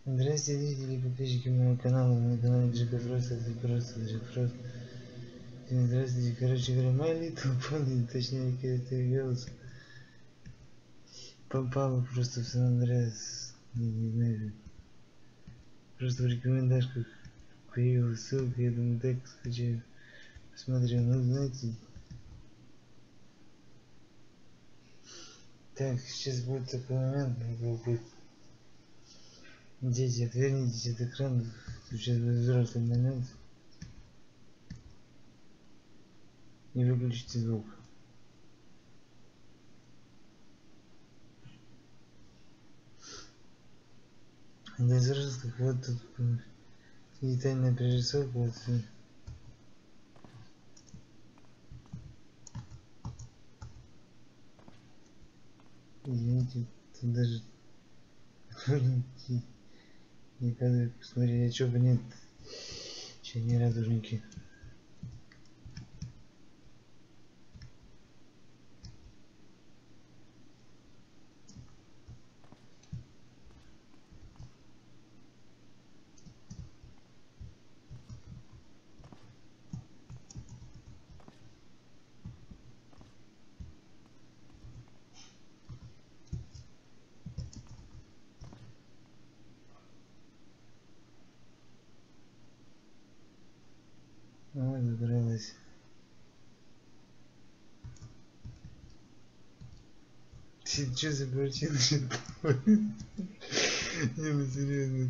Здравствуйте, зрители и подписчики моего канала, на канале GPFrost, это просто GPFrost. Здравствуйте, короче говоря, My Little Pony, точнее, это голос, попал просто в Сан-Андреас, не знаю, просто в рекомендашках появилась ссылка, я думаю, так скачаю, посмотрел, ну знаете. Так, сейчас будет такой момент, будет. Дети, отвернитесь от экрана, сейчас будет взрослый момент. И выключите звук. Для взрослых вот тут детальная прорисовка. Вот. Извините, тут даже не кадры посмотреть, а чё бы нет, че не радужники. Ой, забралась. Ты чё за картина? Не, ну серьезно.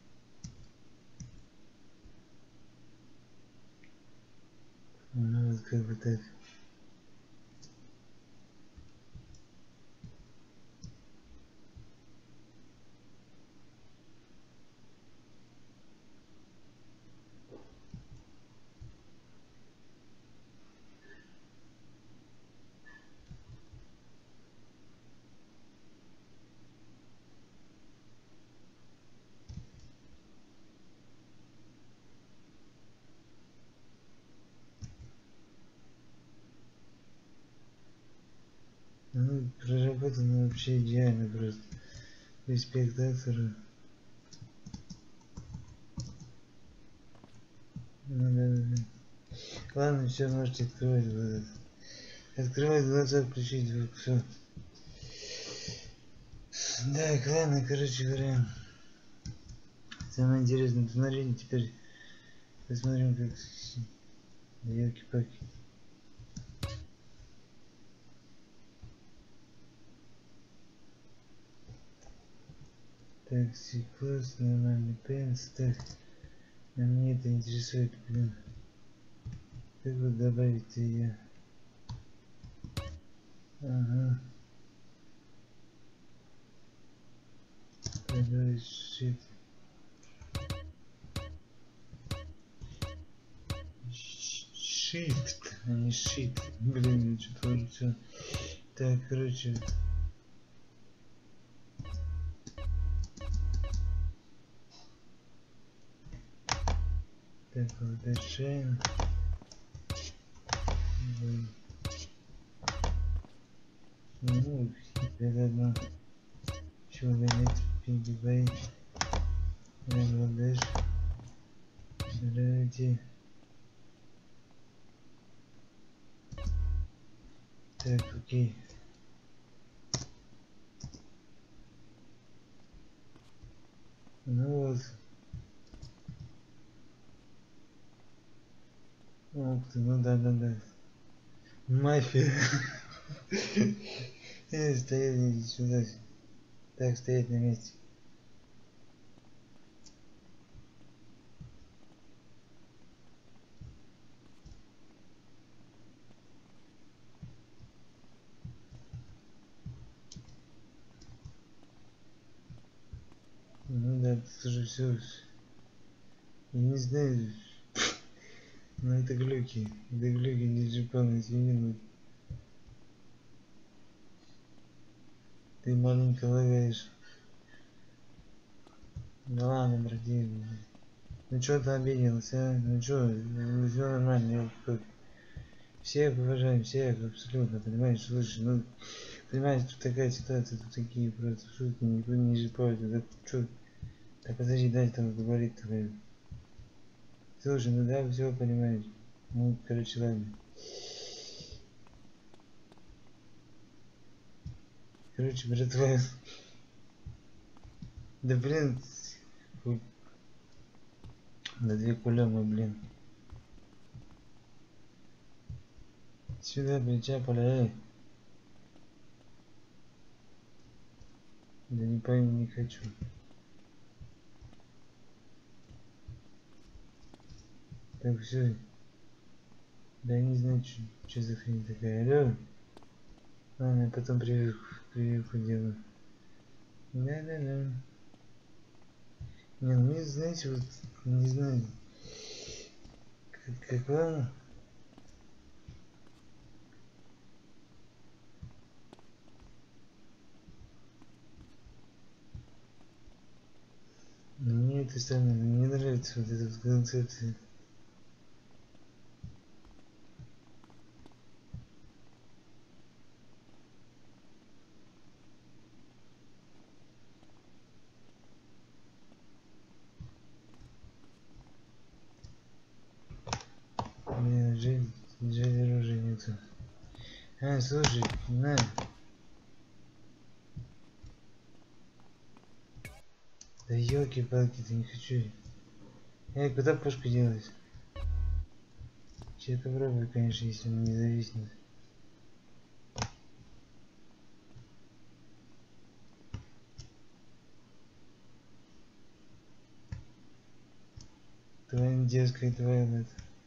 Ну вот как бы так. Ну, проработано вообще идеально просто. Респект автору. Ну да. Ладно, все, можете открывать глаза. Открывать глаза, включить звук, все. Да, ладно, короче говоря. Самое интересное, посмотрите теперь. Посмотрим, как елки-паки. Так, класс, нормальный пенс. Так, а мне это интересует, блин. Как вот добавить ее? Ага. Добавить shit. Shift, а не shit. Блин, я что творю все. Так, короче. Так, вот shine. Ну, теперь одно. Чего нет, пингибай. Бангладеш. Сравните. Так, окей. Ну вот. Ух ты, ну да. Мафия. Стоять не сюда. Так, стоять на месте. Ну да, тут уже все. Я не знаю. Но это глюки. Это глюки не джипаны, извини, но ты маленько лагаешь. Да ладно, братья. Ну чё ты обиделся, а? Ну чё, все нормально, как. Всех уважаем, всех абсолютно, понимаешь, слушай, ну, понимаешь, тут такая ситуация, тут такие просто шутки, никто не жипает, это чё, Так подожди, дай там говорит такой. Слушай, ну да, все понимаешь. Ну, короче, ладно. Короче, братва. Да блин. На 2 кулемы, блин. Сюда, блин, чапали, эй. Да не пойму, не хочу. Так, все. Да я не знаю, что за хрень такая. Алло. Ладно, я потом прививку делаю. Да-да-да. Не, ну мне, знаете, вот, не знаю, как вам. Мне это самое, мне нравится вот эта вот концепция. Блин, жаль оружия нету. А, слушай, на. Да елки-палки, ты не хочу. Эй, куда пушку делать? Че это пробую, конечно, если он не зависнет. Твоя детская, твоя это.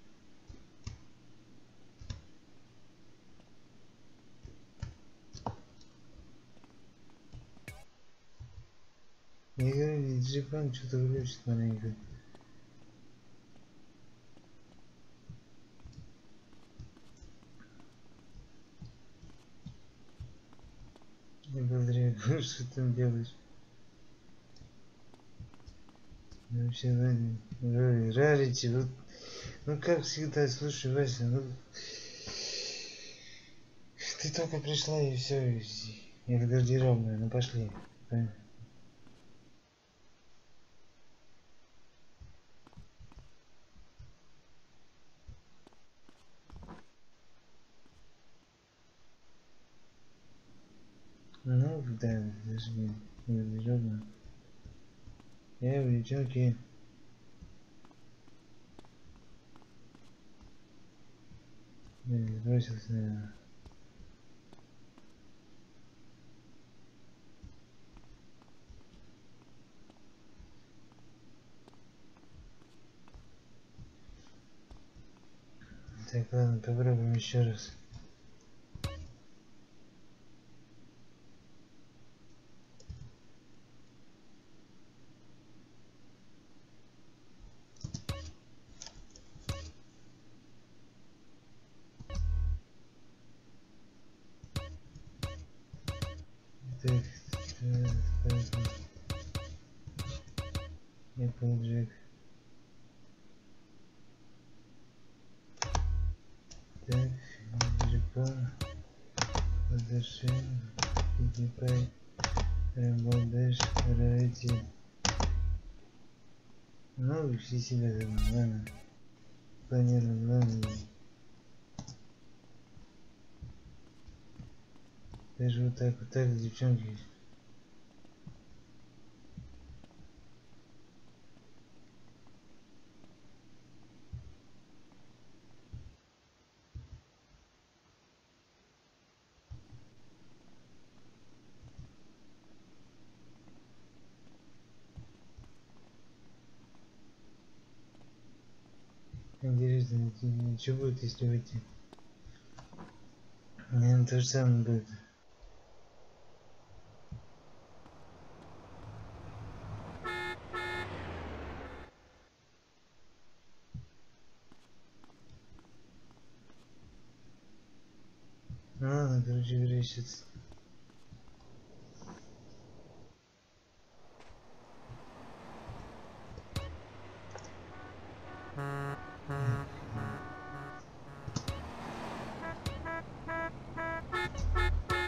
Я говорю, джипан что-то глючит маленько. Я благодаря, что ты там делаешь? Вообще, рарити, вот, ну как всегда, слушай, Вася, ну, ты только пришла и все, я в гардеробную, ну пошли. Ну, да, даже не гардеробную. Я в девчонки бросился, наверное. Так, ладно, попробуем еще раз. Так, Apple Jack. Так, Japan, Подошин, PewDiePie, Rainbow Dash, Rarity. Ну, все себя там, ладно. Планирую, ладно. Даже вот так, девчонки. Интересно, что будет, если выйти? Наверное, то же самое будет. Ну ладно, короче говоря, сейчас.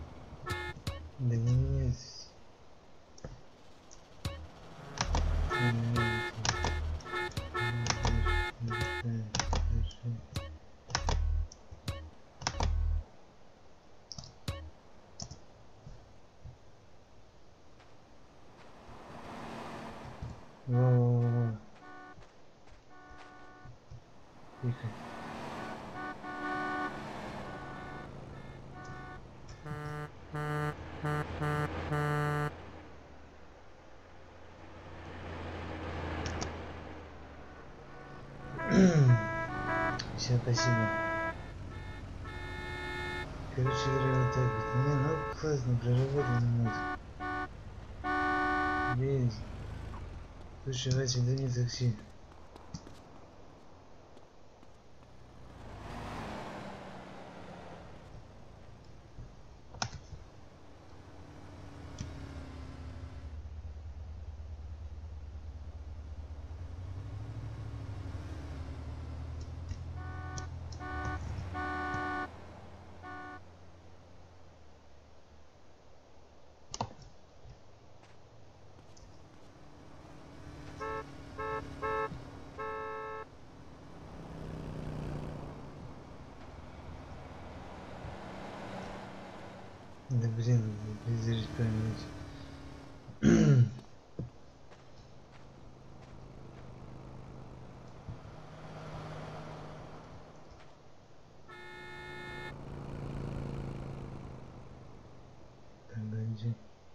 Да не, Во-во-во. Тихо. Все, спасибо. Короче говоря, вот так вот. Не, ну классно, проработано мозг. Есть. Слушай, Вася, да не такси. Да блин, пиздец память. Погоди.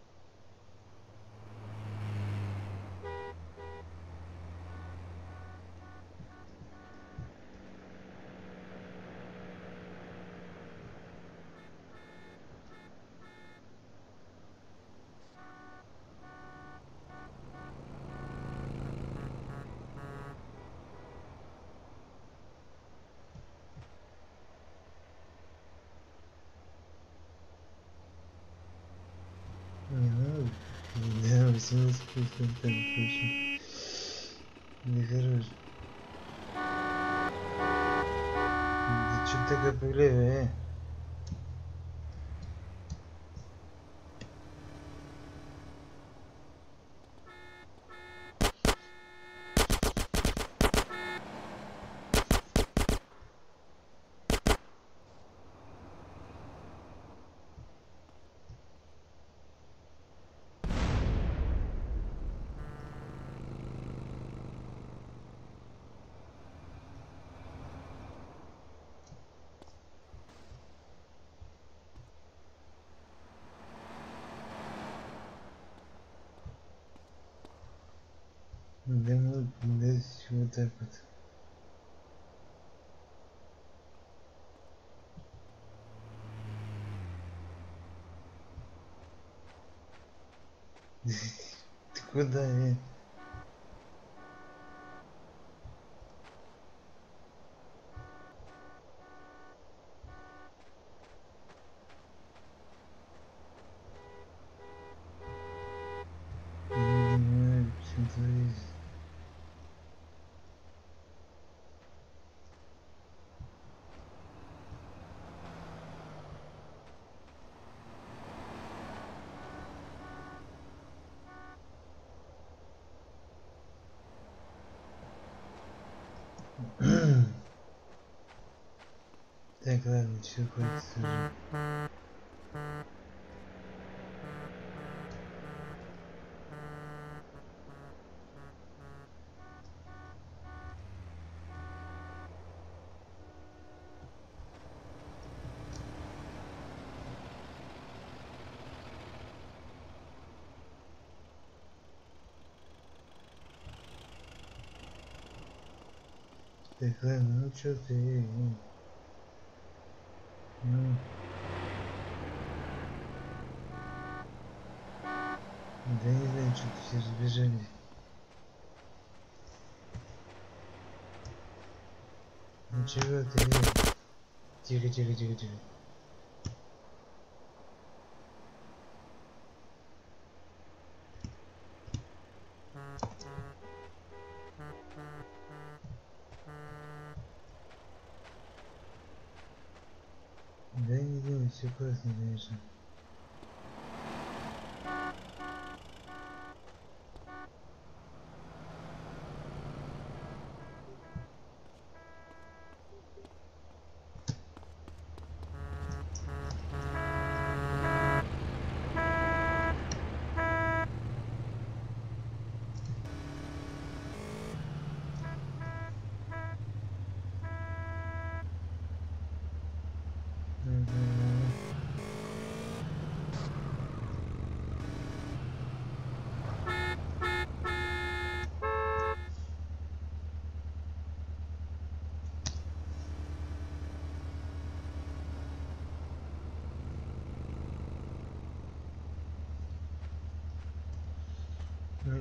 Не, ну, да, 18 контент очень. Да хорош. Да чё такое поглядывай, Да ну, да вот так вот. Ты куда, Не понимаю, что творится. Так, ладно, все, хватит уже. Так, ладно, ну чё ты, ну, да не знаю, что-то все разбежались. Ну чего ты, Тихо, тихо, тихо, тихо. Да не думай, все классно, конечно.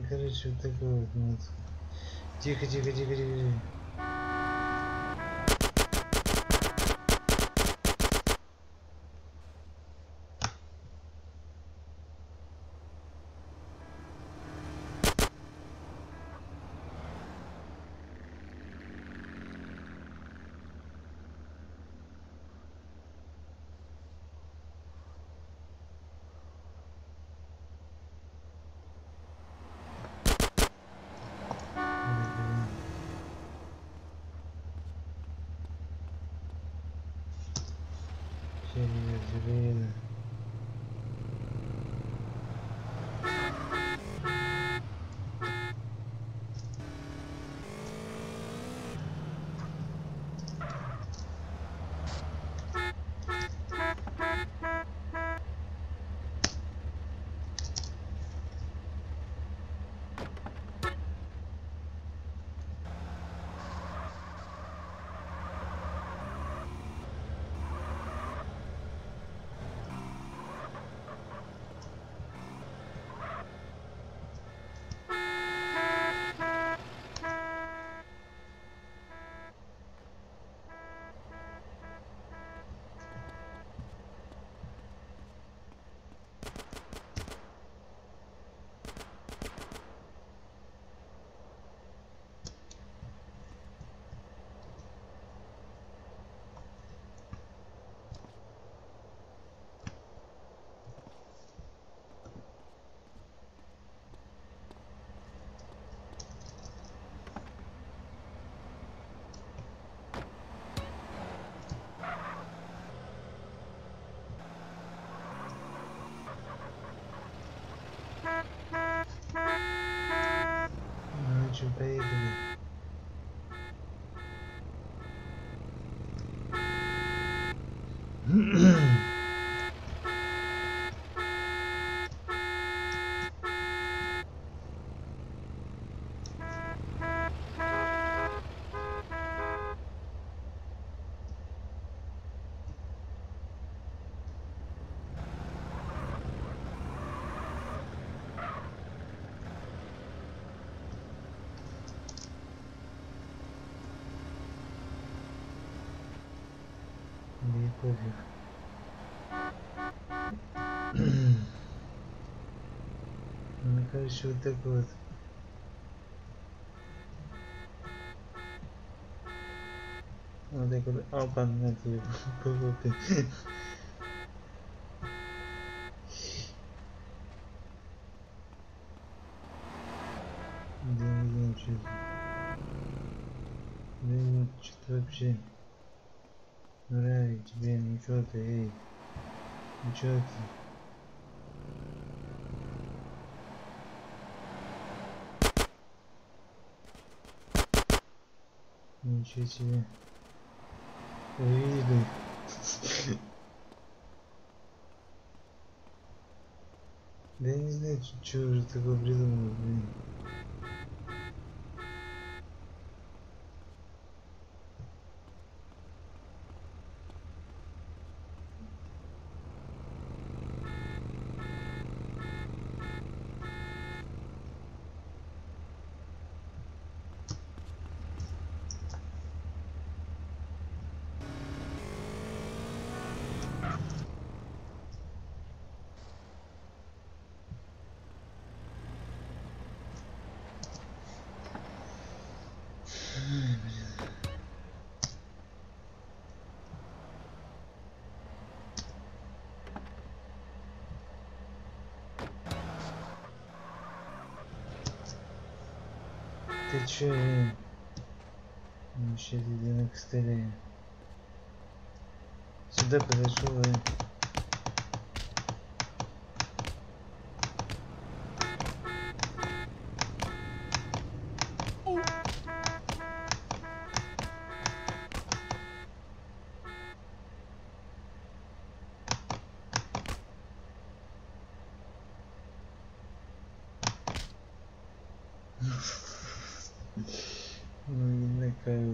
короче, вот такой вот. Вот. Тихо, тихо, тихо, тихо. Зелено. Ну что, поехали. Мне пофиг. Ну, короче, вот так вот. Вот так вот. Опа, на тебе. Попы. Да не знаю, что это. Да нет, что-то вообще. Нравится тебе, ну что ты, эй. Ну что ты? Ничего себе. Увидели. Да я не знаю, что уже такое придумал, блин. Ты чё, вообще ты на костыле. Сюда подошел, ну не накают.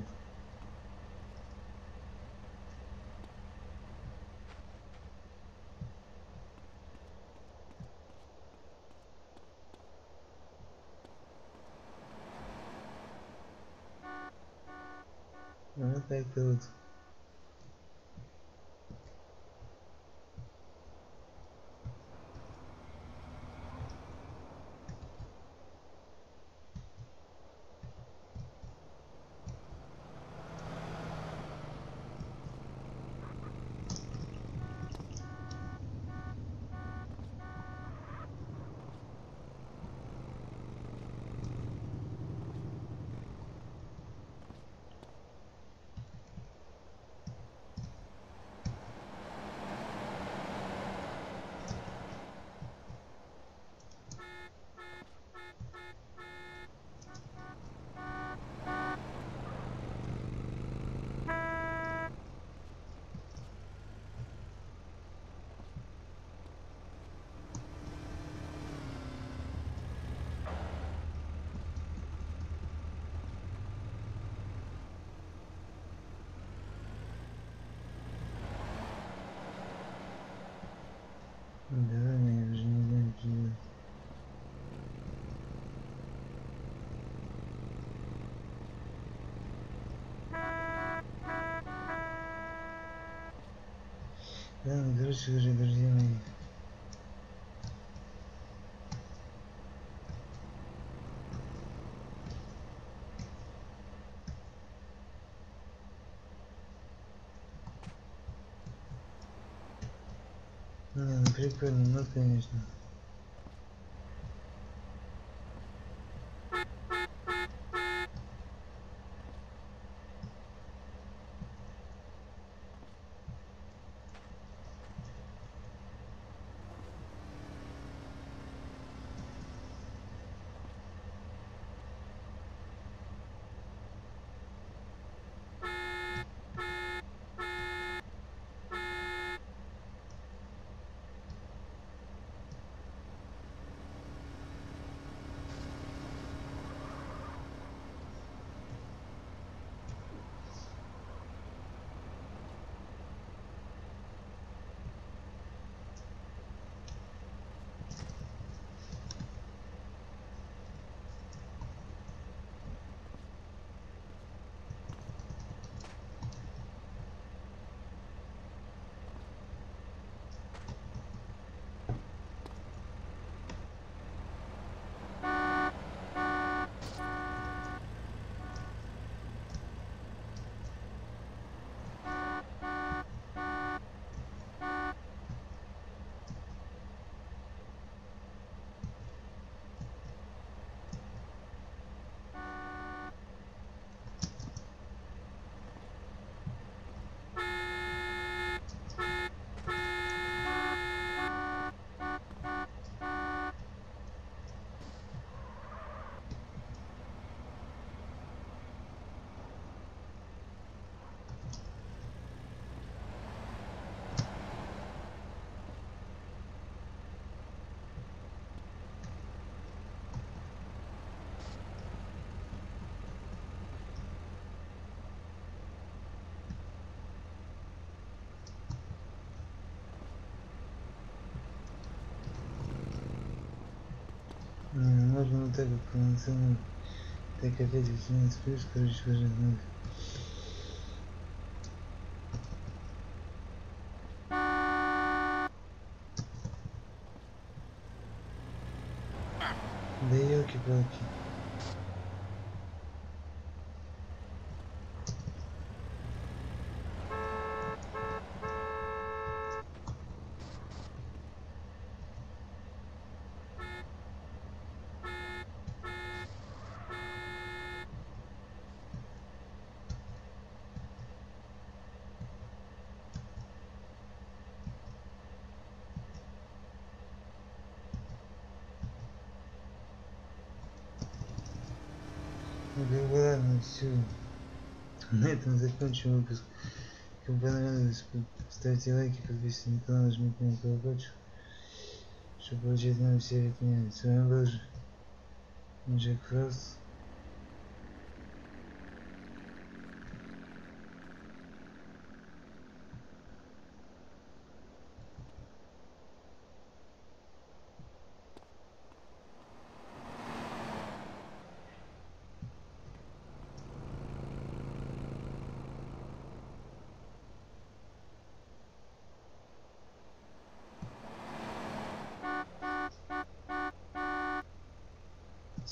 Ну так-то вот. Да, но я уже не знаю, что делать. Ладно, короче говоря, друзья мои. Не, ну прикольно, ну конечно. Не, ну можно вот так вот полноценно. Так опять 18 плюс, короче говоря, надо. Да елки-палки. Ну как бы ладно, все. На этом закончим выпуск. Кому понравилось, ставьте лайки, подписывайтесь на канал, жмите на колокольчик, чтобы получать новые серии от меня. С вами был Джек Фрост.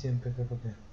Всем пока-пока.